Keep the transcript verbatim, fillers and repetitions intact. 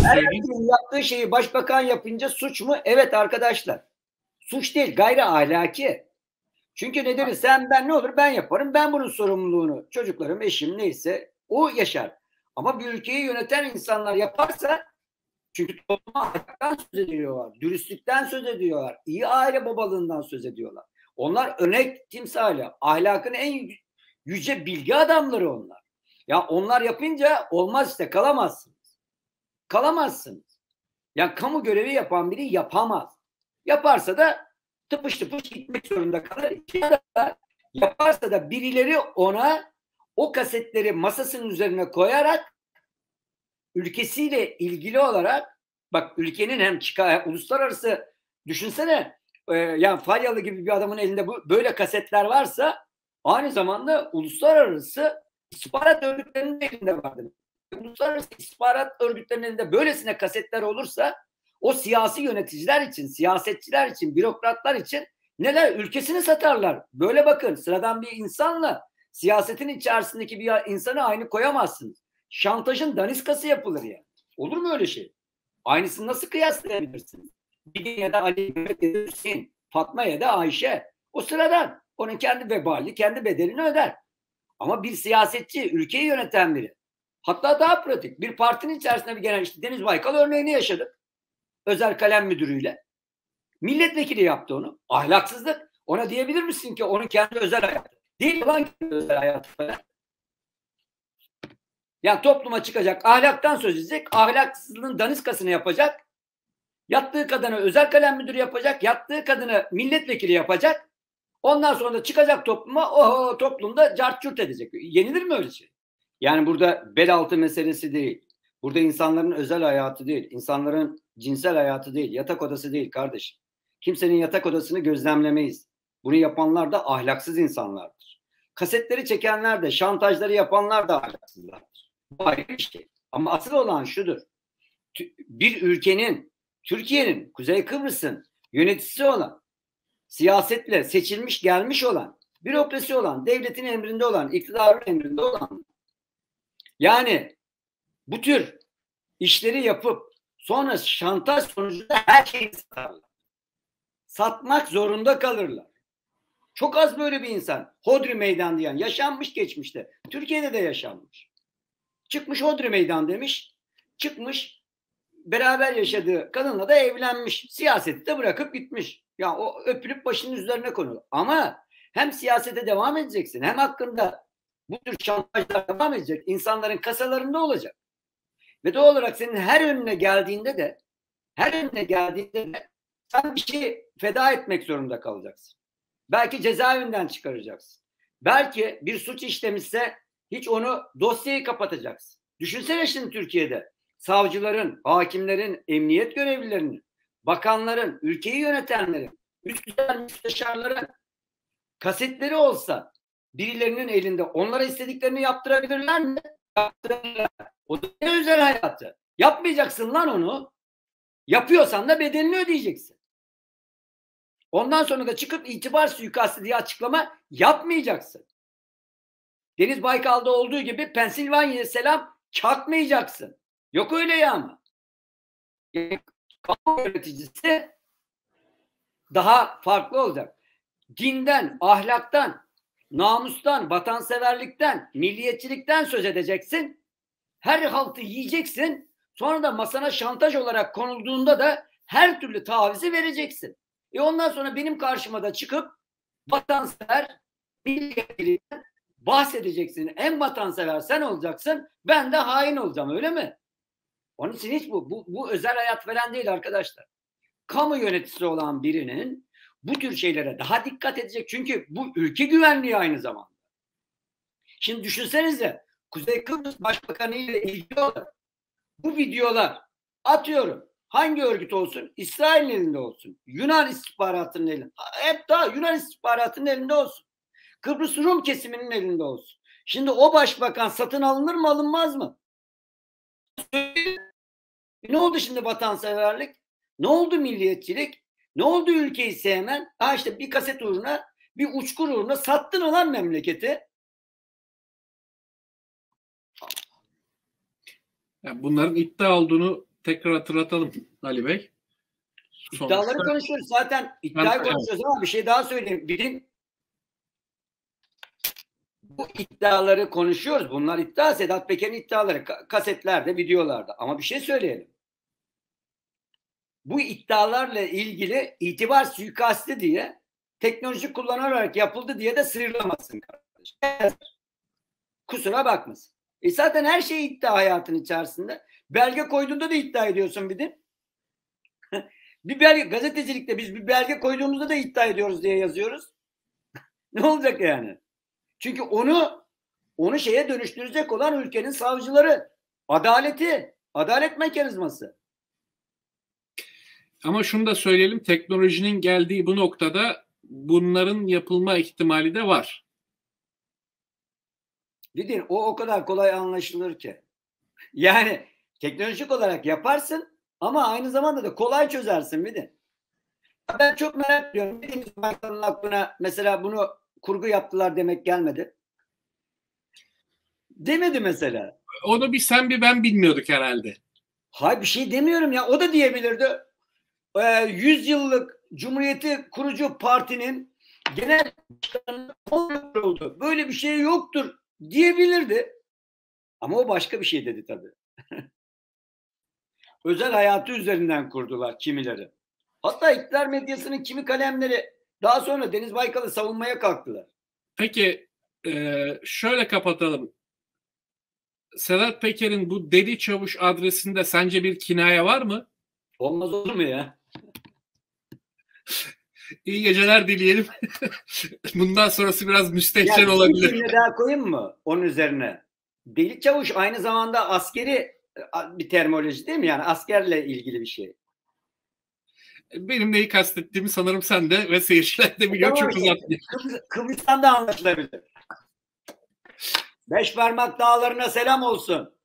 söyleyeyim. Erdoğan'ın yaptığı şeyi başbakan yapınca suç mu? Evet arkadaşlar. Suç değil, gayri ahlaki. Çünkü nedeni sen ben ne olur ben yaparım. Ben bunun sorumluluğunu çocuklarım, eşim neyse o yaşar. Ama bir ülkeyi yöneten insanlar yaparsa, çünkü topluma ahlaktan söz ediyorlar, dürüstlükten söz ediyorlar, iyi aile babalığından söz ediyorlar. Onlar örnek timsali, ahlakın en yüce bilgi adamları onlar. Ya onlar yapınca olmaz işte, kalamazsınız. Kalamazsınız. Yani kamu görevi yapan biri yapamaz. Yaparsa da tıpış tıpış gitmek zorunda kalır. Ya da yaparsa da birileri ona o kasetleri masasının üzerine koyarak ülkesiyle ilgili olarak, bak ülkenin hem çıkar, uluslararası düşünsene, e, yani Falyalı gibi bir adamın elinde bu böyle kasetler varsa aynı zamanda uluslararası istihbarat örgütlerinin elinde vardır. Uluslararası istihbarat örgütlerinin elinde böylesine kasetler olursa o siyasi yöneticiler için, siyasetçiler için, bürokratlar için neler, ülkesini satarlar. Böyle bakın, sıradan bir insanla siyasetin içerisindeki bir insanı aynı koyamazsınız. Şantajın daniskası yapılır yani. Olur mu öyle şey? Aynısını nasıl kıyaslayabilirsiniz? Bir ya da Ali, Mehmet ya da Hüseyin, Fatma ya da Ayşe. O sıradan. Onun kendi vebali, kendi bedelini öder. Ama bir siyasetçi, ülkeyi yöneten biri. Hatta daha pratik. Bir partinin içerisinde bir genel, işte Deniz Baykal örneğini yaşadık. Özel kalem müdürüyle. Milletvekili yaptı onu. Ahlaksızlık. Ona diyebilir misin ki onun kendi özel hayatı? Değil olan kendi özel hayatı falan. Yani topluma çıkacak, ahlaktan söz edecek, ahlaksızlığın daniskasını yapacak, yattığı kadını özel kalem müdürü yapacak, yattığı kadını milletvekili yapacak, ondan sonra da çıkacak topluma, oho toplumda cart curt edecek. Yenilir mi öyle şey? Yani burada bel altı meselesi değil, burada insanların özel hayatı değil, insanların cinsel hayatı değil, yatak odası değil kardeşim. Kimsenin yatak odasını gözlemlemeyiz. Bunu yapanlar da ahlaksız insanlardır. Kasetleri çekenler de, şantajları yapanlar da ahlaksızlardır. Bu ayrı bir şey. Ama asıl olan şudur. Bir ülkenin, Türkiye'nin, Kuzey Kıbrıs'ın yöneticisi olan, siyasetle seçilmiş gelmiş olan, bürokrasi olan, devletin emrinde olan, iktidarın emrinde olan, yani bu tür işleri yapıp sonra şantaj sonucunda her şeyi satarlar. Satmak zorunda kalırlar. Çok az böyle bir insan. Hodri meydan diyen yaşanmış geçmişte. Türkiye'de de yaşanmış. Çıkmış Hodri meydan demiş. Çıkmış beraber yaşadığı kadınla da evlenmiş. Siyaseti de bırakıp gitmiş. Ya o öpülüp başının üzerine konulur. Ama hem siyasete devam edeceksin, hem hakkında bu tür şantajlar devam edecek. İnsanların kasalarında olacak. Ve doğal olarak senin her önüne geldiğinde de her önüne geldiğinde de sen bir şey feda etmek zorunda kalacaksın. Belki cezaevinden çıkaracaksın. Belki bir suç işlemişse hiç onu, dosyayı kapatacaksın. Düşünsene şimdi Türkiye'de savcıların, hakimlerin, emniyet görevlilerinin, bakanların, ülkeyi yönetenlerin, üst düzey müsteşarların kasetleri olsa birilerinin elinde, onlara istediklerini yaptırabilirler mi? Yaptırabilirler. O da ne özel hayatı. Yapmayacaksın lan onu. Yapıyorsan da bedelini ödeyeceksin. Ondan sonra da çıkıp itibar suikastı diye açıklama yapmayacaksın. Deniz Baykal'da olduğu gibi Pensilvanya'ya selam çakmayacaksın. Yok öyle ya ama. Yani, kamu yöneticisi daha farklı olacak. Dinden, ahlaktan, namustan, vatanseverlikten, milliyetçilikten söz edeceksin. Her haltı yiyeceksin. Sonra da masana şantaj olarak konulduğunda da her türlü tavizi vereceksin. E ondan sonra benim karşıma da çıkıp vatansever, milliyetçilikten bahsedeceksin. En vatansever sen olacaksın, ben de hain olacağım, öyle mi? Onun için hiç bu, bu, bu özel hayat falan değil arkadaşlar. Kamu yöneticisi olan birinin bu tür şeylere daha dikkat edecek. Çünkü bu ülke güvenliği aynı zamanda. Şimdi düşünsenize, Kuzey Kıbrıs Başbakanı ile ilgili olarak bu videolar, atıyorum, hangi örgüt olsun? İsrail'in elinde olsun. Yunan istihbaratının elinde. Hep daha Yunan istihbaratının elinde olsun. Kıbrıs Rum kesiminin elinde olsun. Şimdi o başbakan satın alınır mı, alınmaz mı? Ne oldu şimdi vatanseverlik? Ne oldu milliyetçilik? Ne oldu ülkeyi sevmen? Ha işte bir kaset uğruna, bir uçkur uğruna sattın olan memleketi. Yani bunların iddia olduğunu tekrar hatırlatalım Ali Bey. İddiaları Sonuçta, konuşuyoruz. Zaten iddiayı ben, konuşuyoruz ama bir şey daha söyleyeyim. Bilin, bu iddiaları konuşuyoruz. Bunlar iddia. Sedat Peker'in iddiaları. Kasetlerde, videolarda. Ama bir şey söyleyelim. Bu iddialarla ilgili itibar suikastı diye teknoloji kullanarak yapıldı diye de sıyrılamazsın kardeşim. Kusura bakmasın. E zaten her şey iddia hayatın içerisinde. Belge koyduğunda da iddia ediyorsun bir de. Bir belge, gazetecilikte biz bir belge koyduğumuzda da iddia ediyoruz diye yazıyoruz. Ne olacak yani? Çünkü onu onu şeye dönüştürecek olan ülkenin savcıları, adaleti, adalet mekanizması. Ama şunu da söyleyelim, teknolojinin geldiği bu noktada bunların yapılma ihtimali de var. Dedin, o o kadar kolay anlaşılır ki. Yani teknolojik olarak yaparsın ama aynı zamanda da kolay çözersin bir de. Ben çok merak ediyorum. Deniz Baykal'ın aklına mesela bunu kurgu yaptılar demek gelmedi. Demedi mesela. Onu bir sen bir ben bilmiyorduk herhalde. Hayır, bir şey demiyorum ya. O da diyebilirdi. Ee, yüz yıllık Cumhuriyeti kurucu partinin genel başkanı oldu. Böyle bir şey yoktur diyebilirdi. Ama o başka bir şey dedi tabii. Özel hayatı üzerinden kurdular kimileri. Hatta iktidar medyasının kimi kalemleri daha sonra Deniz Baykal'ı savunmaya kalktılar. Peki e, şöyle kapatalım. Sedat Peker'in bu Deli Çavuş adresinde sence bir kinaye var mı? Olmaz olur mu ya? İyi geceler dileyelim. Bundan sonrası biraz müstehcen ya, olabilir. Bir daha koyayım mı onun üzerine? Deli Çavuş aynı zamanda askeri bir terminoloji değil mi? Yani askerle ilgili bir şey. Benim neyi kastettiğimi sanırım sen de ve seyirciler de biliyor. Çok uzatmayayım. Kıbrıs, Kıbrıs'tan da anlaşılabilir. Beş parmak dağlarına selam olsun.